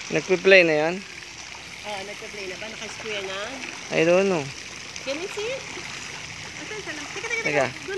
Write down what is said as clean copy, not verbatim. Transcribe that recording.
Nagpe-play na yan? Oo, nagpa-play na ba? Naka-square na? I don't know. Can you see it? Asan, saan? Teka, teka, Teka. teka.